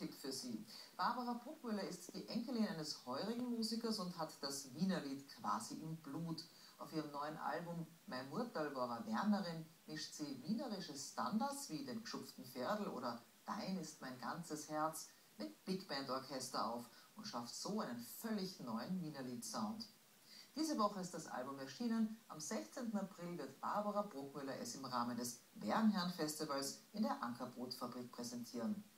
Musiktipp für Sie. Barbara Bruckmüller ist die Enkelin eines heurigen Musikers und hat das Wienerlied quasi im Blut. Auf ihrem neuen Album Mein Murtal war a Wernerin mischt sie wienerische Standards wie den geschupften Pferdl oder Dein ist mein ganzes Herz mit Big Band Orchester auf und schafft so einen völlig neuen Wienerlied-Sound. Diese Woche ist das Album erschienen. Am 16. April wird Barbara Bruckmüller es im Rahmen des Bärenherrn-Festivals in der Ankerbrotfabrik präsentieren.